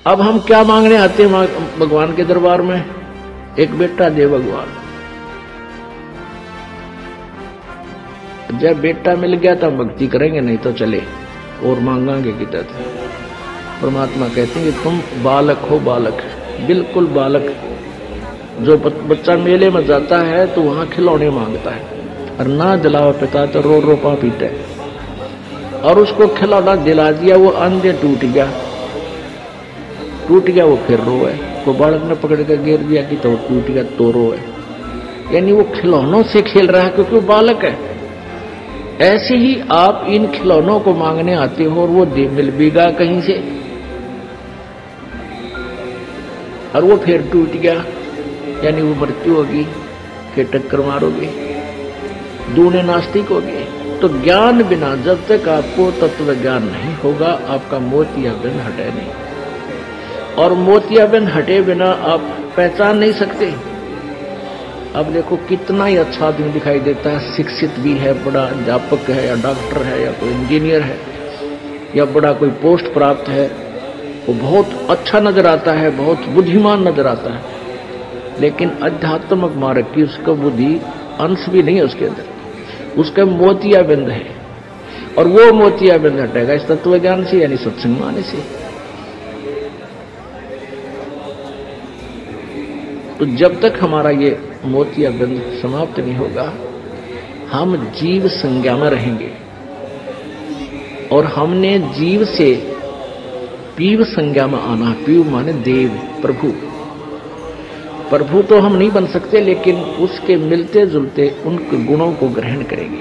अब हम क्या मांगने आते हैं भगवान के दरबार में? एक बेटा दे भगवान। जब बेटा मिल गया तो भक्ति करेंगे, नहीं तो चले और मांगांगे कि तथा। परमात्मा कहते हैं कि तुम बालक हो, बालक, बिल्कुल बालक। जो बच्चा मेले में जाता है तो वहां खिलौने मांगता है, और ना दिलावा पिता तो रो रो पा पीता है। और उसको खिलौना दिला दिया, वो अंधे टूट गया, वो फिर रोए। को बालक ने पकड़ कर गिर दिया कि तो टूट गया तो रोए। यानी वो खिलौनों से खेल रहा है क्योंकि वो बालक है। ऐसे ही आप इन खिलौनों को मांगने आते हो और वो मिल भी गया कहीं से, और वो फिर टूट गया, यानी वो मृत्यु होगी, फिर टक्कर मारोगे, दूने नास्तिक होगे। तो ज्ञान बिना जब तक आपको तत्व ज्ञान नहीं होगा, आपका मोतियाबिंद हटे नहीं, और मोतियाबिंद हटे बिना आप पहचान नहीं सकते। अब देखो कितना ही अच्छा आदमी दिखाई देता है, शिक्षित भी है, बड़ा अध्यापक है या डॉक्टर है या कोई इंजीनियर है या बड़ा कोई पोस्ट प्राप्त है, वो बहुत अच्छा नजर आता है, बहुत बुद्धिमान नजर आता है, लेकिन आध्यात्मिक मार्ग की उसका बुद्धि अंश भी नहीं है उसके अंदर, उसका मोतियाबिंद है। और वो मोतियाबिंद हटेगा इस तत्व ज्ञान से, यानी सत्संग माने से। तो जब तक हमारा ये मोतियाबिंद समाप्त नहीं होगा, हम जीव संज्ञा में रहेंगे, और हमने जीव से पीव संज्ञा में आना। पीव माने देव, प्रभु। प्रभु तो हम नहीं बन सकते, लेकिन उसके मिलते जुलते उनके गुणों को ग्रहण करेंगे।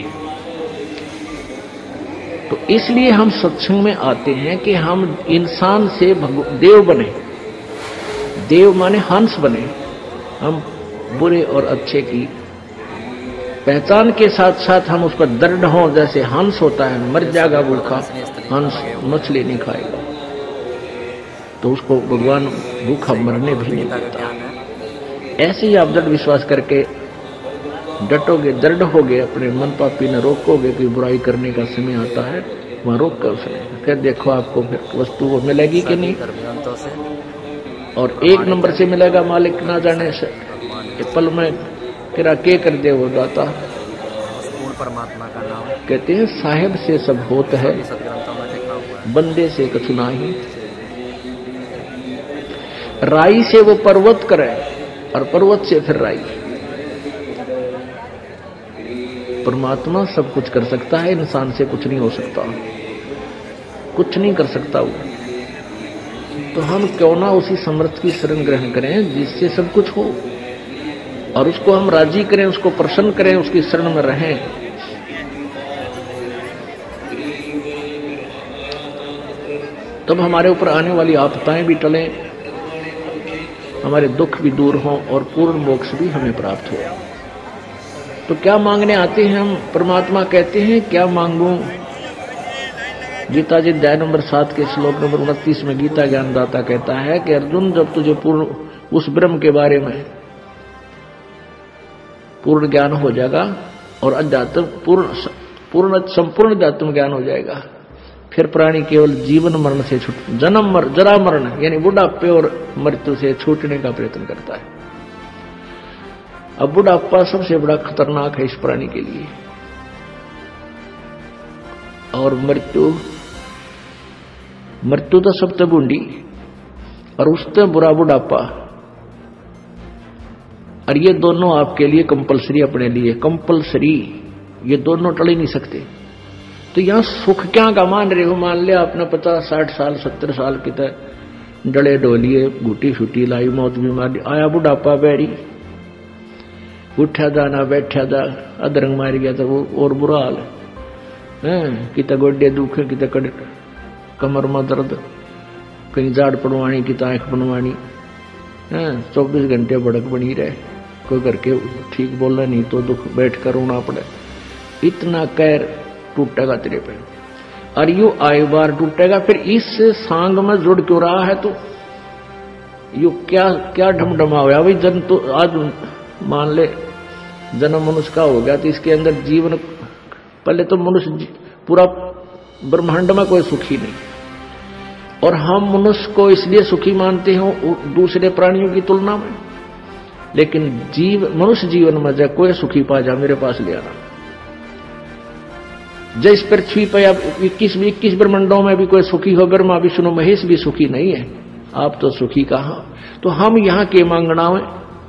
तो इसलिए हम सत्संग में आते हैं कि हम इंसान से देव बने। देव माने हंस बने। हम बुरे और अच्छे की पहचान के साथ साथ हम उस पर दृढ़ हों। जैसे हंस होता है, मर जाएगा भूखा हंस, मछली नहीं खाएगा, तो उसको भगवान भूखा मरने भी नहीं देता। ऐसे ही आप दृढ़ विश्वास करके डटोगे, दृढ़ होगे, अपने मन पापी न रोकोगे कि बुराई करने का समय आता है, वहां रोक कर उसने फिर देखो आपको फिर वस्तु वो मिलेगी कि नहीं, और एक नंबर से मिलेगा, मालिक ना जाने से पल में किरा के कर दे वो दाता। परमात्मा का नाम कहते हैं साहिब से सब होता है, बंदे से कछु नाही। राई से वो पर्वत करे, और पर्वत से फिर राई। परमात्मा सब कुछ कर सकता है, इंसान से कुछ नहीं हो सकता, कुछ नहीं कर सकता वो। तो हम क्यों ना उसी समर्थ की शरण ग्रहण करें जिससे सब कुछ हो, और उसको हम राजी करें, उसको प्रसन्न करें, उसकी शरण में रहें। तब हमारे ऊपर आने वाली आपदाएं भी टलें, हमारे दुख भी दूर हों, और पूर्ण मोक्ष भी हमें प्राप्त हो। तो क्या मांगने आते हैं हम? परमात्मा कहते हैं क्या मांगूं? गीता जी अध्याय नंबर 7 के श्लोक नंबर 29 में गीता ज्ञानदाता कहता है कि अर्जुन, जब तुझे पूर्ण उस ब्रह्म के बारे में पूर्ण ज्ञान हो जाएगा और अध्यात्म पूर्ण संपूर्ण अध्यात्म ज्ञान हो जाएगा, फिर प्राणी केवल जीवन मरण से छूट, जन्म जरा मरण यानी बुढ़ापे और मृत्यु से छूटने का प्रयत्न करता है। अब बुढ़ापा सबसे बड़ा खतरनाक है इस प्राणी के लिए, और मृत्यु तो सबसे बूंदी, और उससे बुरा बुढ़ापा। और ये दोनों आपके लिए कंपलसरी, अपने लिए कंपलसरी, ये दोनों टल ही नहीं सकते। तो यहां सुख क्या का मान रहे हो? मान लिया आपने 50, 60 साल 70 साल की तरह डले डोलिए, घुटी छुटी लाई, मौत बीमारी, आया बुढ़ापा बैरी, उठा दा ना बैठा दा, अधरंग मार गया था वो और बुरा हाल है। किता गोड्डे दुखे, किता कमर में दर्द, कहीं जाड़ पड़वानी, किता आंख बनवानी, 24 घंटे भड़क बनी रहे, कोई करके ठीक बोलना नहीं तो दुख बैठ कर रोना पड़े। इतना कैर टूटेगा तेरे पे, और यू आए बार टूटेगा। फिर इस सांग में जुड़ क्यों रहा है? तो यू क्या क्या ढमढमा हुआ भाई? जन तो आज मान ले जन्म मनुष्य का हो गया, तो इसके अंदर जीवन, पहले तो मनुष्य पूरा ब्रह्मांड में कोई सुखी नहीं, और हम मनुष्य को इसलिए सुखी मानते हो दूसरे प्राणियों की तुलना में, लेकिन मनुष्य जीवन में जब कोई सुखी पा जा मेरे पास ले आना। जिस पृथ्वी पर अब 21 ब्रह्मांडों में भी कोई सुखी हो, ब्रह्मा विष्णु महेश भी सुखी नहीं है, आप तो सुखी कहां। तो हम यहां के मांगना में,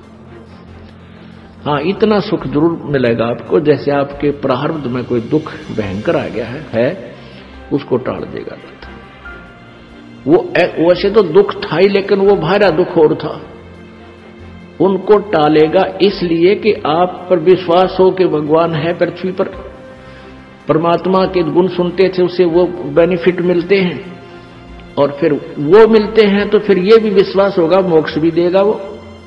हाँ इतना सुख जरूर मिलेगा आपको, जैसे आपके प्रारब्ध में कोई दुख भयंकर आ गया है उसको टाल देगा। वो वैसे तो दुख था ही, लेकिन वो भारा दुख और था, उनको टालेगा इसलिए कि आप पर विश्वास हो कि भगवान है पृथ्वी पर, परमात्मा के गुण सुनते थे, उससे वो बेनिफिट मिलते हैं, और फिर वो मिलते हैं तो फिर ये भी विश्वास होगा मोक्ष भी देगा वो।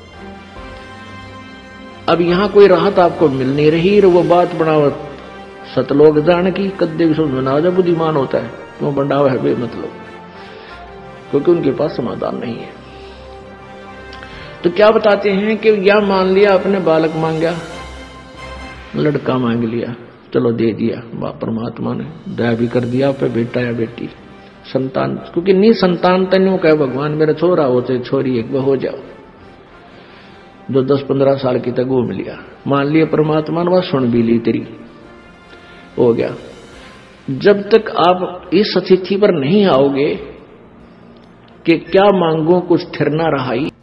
अब यहां कोई राहत आपको मिल नहीं रही, वो बात बनाओ सतलोक जान की कद्दे भी समझ में आ बुद्धिमान होता है, क्यों बंडावा है बेमतलब, क्योंकि उनके पास समाधान नहीं है। तो क्या बताते हैं कि या मान लिया अपने बालक मांगा, लड़का मांग लिया, चलो दे दिया, परमात्मा ने दया भी कर दिया पे, बेटा या बेटी संतान, क्योंकि नहीं संतान तन्यू कहे भगवान मेरा छोरा हो चाहे छोरी एक हो जाओ, जो 10-15 साल की तक घूम लिया, मान लिया परमात्मा ने, वह सुन भी ली तेरी, हो गया। जब तक आप इस स्थिति पर नहीं आओगे कि क्या मांगो कुछ स्थिर ना रहा ही,